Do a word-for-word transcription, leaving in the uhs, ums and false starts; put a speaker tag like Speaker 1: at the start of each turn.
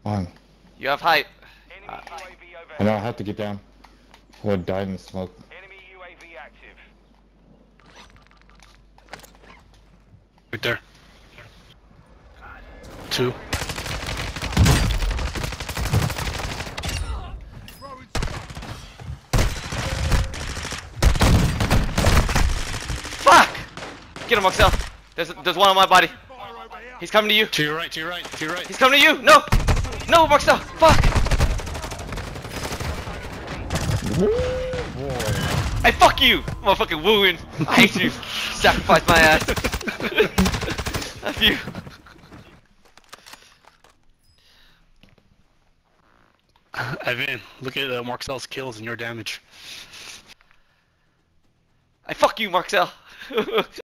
Speaker 1: On.
Speaker 2: You have height.
Speaker 3: Enemy U A V
Speaker 1: I know I
Speaker 3: overhead.
Speaker 1: have to get down. I would die in the smoke.
Speaker 3: Enemy U A V active.
Speaker 4: Right there. Two.
Speaker 2: Fuck! Get him, Marcel. There's there's one on my body. He's coming to you.
Speaker 4: To your right, to your right, to your right.
Speaker 2: He's coming to you. No! No, Marcel! Fuck! Hey, fuck you! Motherfucking wooing. I hate you. Sacrifice my ass. F you.
Speaker 4: Evan, look at uh, Marcel's kills and your damage.
Speaker 2: I fuck you, Marcel.